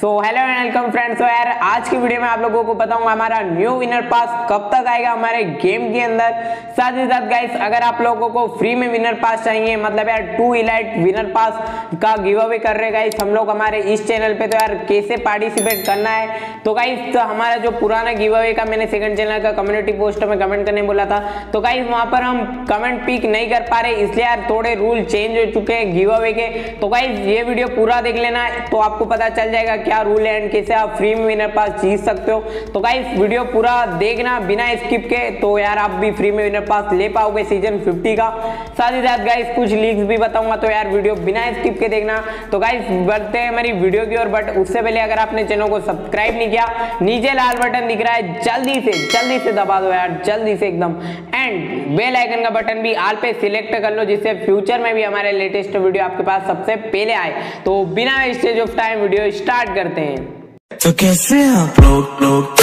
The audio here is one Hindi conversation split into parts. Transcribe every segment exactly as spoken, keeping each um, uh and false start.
So hello and welcome friends. तो यार आज की वीडियो में आप लोगों को बताऊंगा हमारा न्यू विनर पास कब तक आएगा हमारे गेम के अंदर। साथ ही साथ गाइस अगर आप लोगों को फ्री में विनर पास चाहिए, मतलब यार टू इलाइट विनर पास का गिव अवे कर रहे गाइस हम लोग हमारे इस चैनल पे, तो यार कैसे पार्टिसिपेट करना है। तो गाइस तो हमारा जो पुराना गिव अवे का मैंने सेकंड चैनल का कम्युनिटी पोस्ट में कमेंट करने बोला था, तो गाइस वहां पर हम कमेंट पिक नहीं कर पा रहे, इसलिए यार थोड़े रूल चेंज हो चुके हैं गिव अवे के। तो गाइस ये वीडियो पूरा देख लेना तो आपको पता चल जाएगा क्या रूल है एंड कैसे आप फ्री में विनर पास जीत सकते हो। तो गाइस वीडियो पूरा देखना बिना स्किप के, तो यार आप भी फ्री में विनर पास ले पाओगे सीजन फिफ्टी का। साथ ही साथ गाइस कुछ लीक्स भी बताऊंगा, तो यार वीडियो बिना स्किप के देखना। तो गाइस बढ़ते हैं हमारी वीडियो की ओर, बट उससे पहले अगर आपने चैनल को सब्सक्राइब नहीं किया, नीचे लाल बटन दिख रहा है, जल्दी से जल्दी से दबा दो यार, जल्दी से एकदम। एंड बेल आइकन का बटन भी ऑल पे सिलेक्ट कर लो, जिससे फ्यूचर में भी हमारे लेटेस्ट वीडियो आपके पास सबसे पहले आए। तो बिना wastage of time video start करते हैं। तो कैसे आप लोग लोग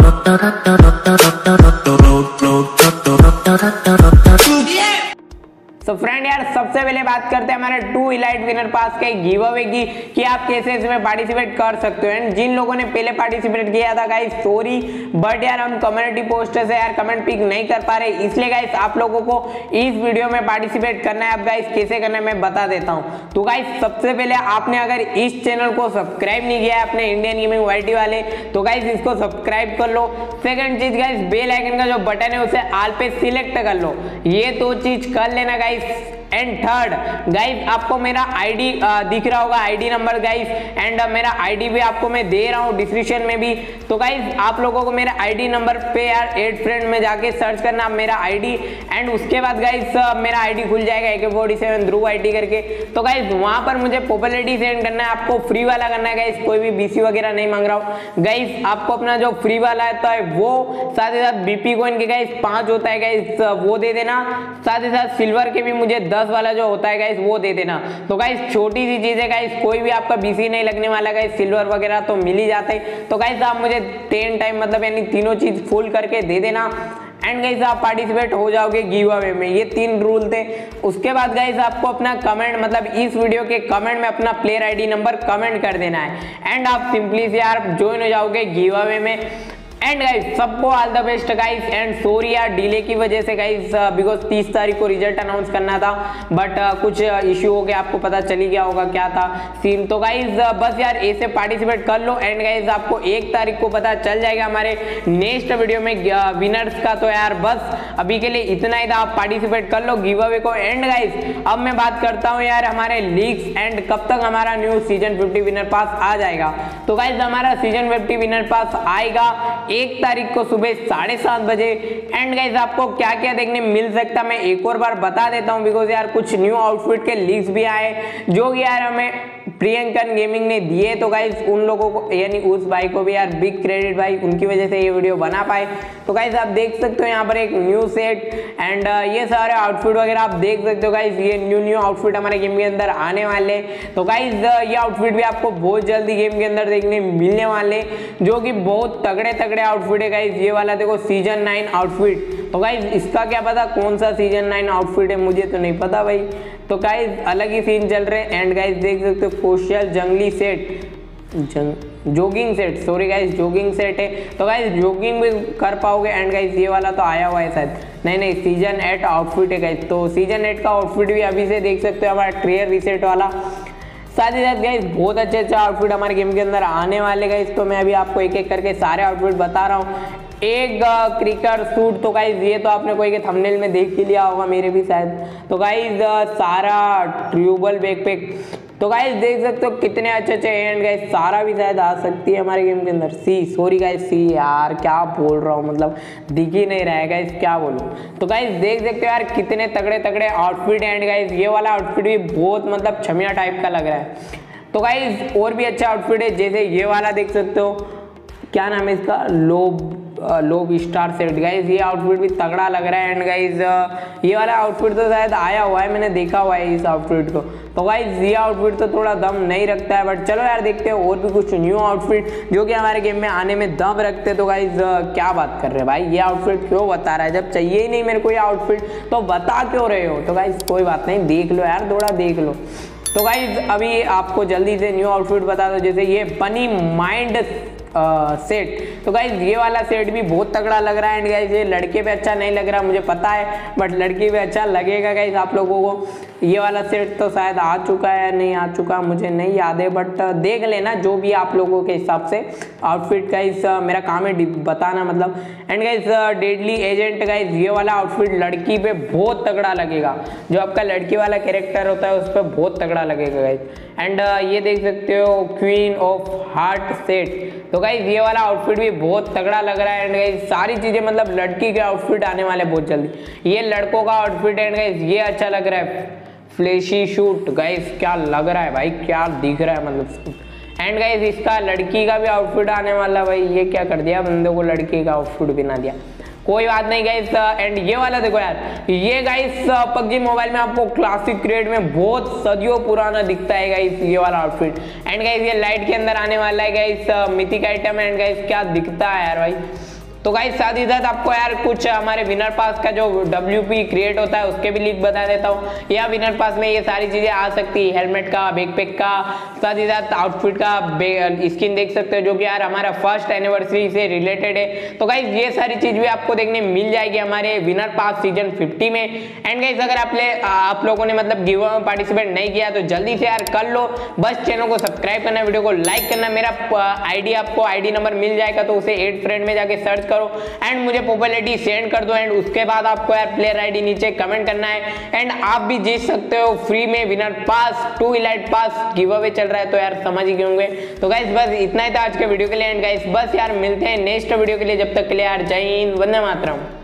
सो फ्रेंड यार सबसे पहले बात करते हैं हमारे टू इलाइट विनर पास के गिव अवे की, कि आप कैसे इसमें पार्टिसिपेट कर सकते हो। एंड जिन लोगों ने पहले पार्टिसिपेट किया था गाइस सॉरी, बट यार हम कम्युनिटी पोस्ट से यार कमेंट पिक नहीं कर पा रहे, इसलिए गाइस आप लोगों को इस वीडियो में पार्टिसिपेट करना है। अब गाइस कैसे करना है मैं बता देता हूँ। तो गाइस सबसे पहले आपने अगर इस चैनल को सब्सक्राइब नहीं किया है अपने इंडियन गेमिंग वाईटी वाले, तो गाइस इसको सब्सक्राइब कर लो। सेकंड चीज गाइस बेल आइकन का जो बटन है उसे ऑल पे सिलेक्ट कर लो, ये दो चीज कर लेना गाइस। एंड थर्ड गाइस आपको मेरा आईडी दिख रहा होगा, आईडी नंबर गाइस, एंड मेरा आईडी भी आपको मैं दे रहा हूँ डिस्क्रिप्शन में भी। तो गाइस आप लोगों को मेरा आईडी नंबर पे यार एड फ्रेंड में जाके सर्च करना मेरा आईडी, एंड उसके बाद गाइस मेरा आईडी खुल जाएगा ए के फोर्टी सेवन ध्रुव आईडी करके। तो गाइस वहां पर मुझे पॉपुलैरिटी सेंड करना है, आपको फ्री वाला करना है गाइस, कोई भी बीसी वगैरह नहीं मांग रहा हूँ गाइस। आपको अपना जो फ्री वाला है तो है वो, साथ ही साथ बीपी कॉइन के गाइस पांच होता है गाइस वो दे देना, साथ ही साथ सिल्वर के भी मुझे दस वाला जो होता है गाइस वो दे देना। तो गाइस छोटी सी चीज है गाइस, कोई भी आपका बीसी नहीं लगने वाला गाइस, सिल्वर वगैरह तो मिल ही जाते हैं। तो गाइस आप मुझे टेन टाइम मतलब यानी तीनों चीज फुल करके दे देना, एंड गाइस आप पार्टिसिपेट हो जाओगे गिव अवे में। ये तीन रूल थे। उसके बाद गाइस आपको अपना कमेंट, मतलब इस वीडियो के कमेंट में अपना प्लेयर आईडी नंबर कमेंट कर देना है, एंड आप सिंपली से यार ज्वाइन हो जाओगे गिव अवे में। एंड गाइस सबको all the best guys. And sorry यार डिले की वजह से गाइस, बिकॉज तीस तारीख को रिजल्ट अनाउंस करना था, बट uh, कुछ इश्यू हो गया, आपको पता चली गया होगा क्या था सीन। तो गाइस uh, बस यार ऐसे पार्टिसिपेट कर लो, एंड गाइस आपको एक तारीख को पता चल जाएगा हमारे नेक्स्ट वीडियो में विनर्स का। तो यार बस अभी के लिए इतना ही था, आप पार्टिसिपेट कर लो गिव अवे को। एंड गाइस अब मैं बात करता हूँ यार हमारे लीग्स एंड कब तक हमारा new season fifty winner pass आ जाएगा। तो गाइस हमारा सीजन फिफ्टी विनर पास आएगा एक तारीख को सुबह साढ़े सात बजे। एंड गाइस आपको क्या क्या देखने मिल सकता मैं एक और बार बता देता हूं, बिकॉज यार कुछ न्यू आउटफिट के लीक्स भी आए जो कि यार हमें प्रियंकन गेमिंग ने दिए। तो गाइस उन लोगों को यानी उस भाई को भी यार बिग क्रेडिट भाई, उनकी वजह से ये वीडियो बना पाए। तो गाइस आप देख सकते हो यहाँ पर एक न्यू सेट एंड ये सारे आउटफिट वगैरह आप देख सकते हो गाइस, ये न्यू न्यू आउटफिट हमारे गेम के अंदर आने वाले। तो गाइस ये आउटफिट भी आपको बहुत जल्दी गेम के अंदर देखने मिलने वाले, जो कि बहुत तगड़े तगड़े आउटफिट है गाइस। ये वाला देखो सीजन नाइन आउटफिट, तो गाइस इसका क्या पता कौन सा सीजन नाइन आउटफिट है, मुझे तो नहीं पता भाई। तो गाइस अलग ही सीन चल रहे हैं। एंड गाइस देख सकते हो कोशियल जंगली सेट, जंग jogging set, sorry guys jogging set है। तो गाइस जोगिंग भी कर पाओगे। एंड गाइस ये वाला तो आया हुआ है शायद, नहीं नहीं सीजन एट आउटफिट है गाइस। तो सीजन एट का आउटफिट भी अभी से देख सकते हो हमारा ट्रेयर रीसेट वाला। साथ ही साथ गाइस बहुत अच्छे अच्छे आउटफिट हमारे गेम के अंदर आने वाले गाइस। तो मैं अभी आपको एक एक करके सारे आउटफिट बता रहा हूँ। एक क्रिकेट सूट, तो गाइस ये तो आपने कोई के थंबनेल में देख ही लिया होगा, मेरे भी शायद। तो गाइस सारा ट्यूबल बैकपैक, तो गाइस देख सकते हो कितने अच्छे अच्छे। एंड गाइस सारा भी शायद आ सकती है हमारे गेम के अंदर। सी सॉरी गाइस सी यार क्या बोल रहा हूँ, मतलब दिख ही नहीं रहा है गाइस, क्या बोलूँ। तो गाइस देख सकते हो यार कितने तगड़े तगड़े आउटफिट। एंड गाइस ये वाला आउटफिट भी बहुत मतलब छमिया टाइप का लग रहा है। तो गाइस और भी अच्छा आउटफिट है, जैसे ये वाला देख सकते हो, क्या नाम है इसका, लोब लोब स्टार सेट गाइस। ये आउटफिट भी तगड़ा लग रहा है। एंड गाइस ये वाला आउटफिट तो शायद आया हुआ है, मैंने देखा हुआ है इस आउटफिट को। तो गाइस ये आउटफिट तो थोड़ा दम नहीं रखता है, बट चलो यार देखते हैं और भी कुछ न्यू आउटफिट जो कि हमारे गेम में आने में दम रखते हैं। तो गाइस क्या बात कर रहे हैं भाई, ये आउटफिट क्यों बता रहा है, जब चाहिए ही नहीं मेरे को ये आउटफिट तो बता क्यों रहे हो। तो गाइस कोई बात नहीं, देख लो यार थोड़ा देख लो। तो गाइज अभी आपको जल्दी से न्यू आउटफिट बता दो, जैसे ये बनी माइंड सेट। तो गाइज ये वाला सेट भी बहुत तगड़ा लग रहा है एंड गाइज ये लड़के पे अच्छा नहीं लग रहा मुझे पता है, बट लड़की पे अच्छा लगेगा गाइज आप लोगों को। ये वाला सेट तो शायद आ चुका है, नहीं आ चुका मुझे नहीं याद है, बट देख लेना जो भी आप लोगों के हिसाब से आउटफिट। गाइज मेरा काम है बताना मतलब। And guys deadly agent guys ये वाला आउटफिट लड़की पे बहुत तगड़ा लगेगा, जो आपका लड़की वाला कैरेक्टर होता है उस पर बहुत तगड़ा लगेगा गाइज। एंड ये देख सकते हो क्वीन ऑफ हार्ट सेट। तो गाइज ये वाला आउटफिट भी बहुत तगड़ा लग रहा है एंड गाइज सारी चीजें मतलब लड़की के आउटफिट आने वाले बहुत जल्दी। ये लड़कों का आउटफिट है एंड गाइज ये अच्छा लग रहा है, फ्लैशी शूट। गाइज क्या लग रहा है भाई, क्या दिख रहा है मतलब। एंड गाइज इसका लड़की का भी आउटफिट आने वाला, भाई ये क्या कर दिया बंदे को, लड़की का आउटफिट भी ना दिया, कोई बात नहीं गाइस। एंड ये वाला देखो यार, ये गाइस पबजी मोबाइल में आपको क्लासिक क्रिएट में बहुत सदियों पुराना दिखता है गाइस ये वाला आउटफिट। एंड गाइस ये लाइट के अंदर आने वाला है guys, mythic item. And guys क्या दिखता है यार भाई। तो गाइस साथ ही साथ आपको यार कुछ हमारे विनर पास का जो डब्ल्यू पी क्रिएट होता है उसके भी लिंक बता देता हूँ। या विनर पास में ये सारी चीजें आ सकती है, हेलमेट का, बैकपैक का, साथ ही साथ आउटफिट का स्किन देख सकते हो जो कि यार हमारा फर्स्ट एनिवर्सरी से रिलेटेड है। तो गाइस ये सारी चीज भी आपको देखने मिल जाएगी हमारे विनर पास सीजन फिफ्टी में। एंड गाइस अगर आप आप लोगों ने मतलब गिव में पार्टिसिपेट नहीं किया तो जल्दी से यार कर लो, बस चैनल को सब्सक्राइब करना, वीडियो को लाइक करना। मेरा आईडी आपको आईडी नंबर मिल जाएगा तो उसे एड फ्रेंड में जाके सर्च करो एंड मुझे पॉपुलैरिटी सेंड कर दो। एंड उसके बाद आपको यार प्लेयर आईडी नीचे कमेंट करना है एंड आप भी जीत सकते हो फ्री में winner pass, two elite pass giveaway चल रहा है, तो यार समझ ही होंगे। तो गाइस बस इतना ही था आज के वीडियो के लिए। एंड गाइस बस यार मिलते हैं नेक्स्ट वीडियो के लिए, जब तक के लिए यार जय हिंद, वंदे मातरम।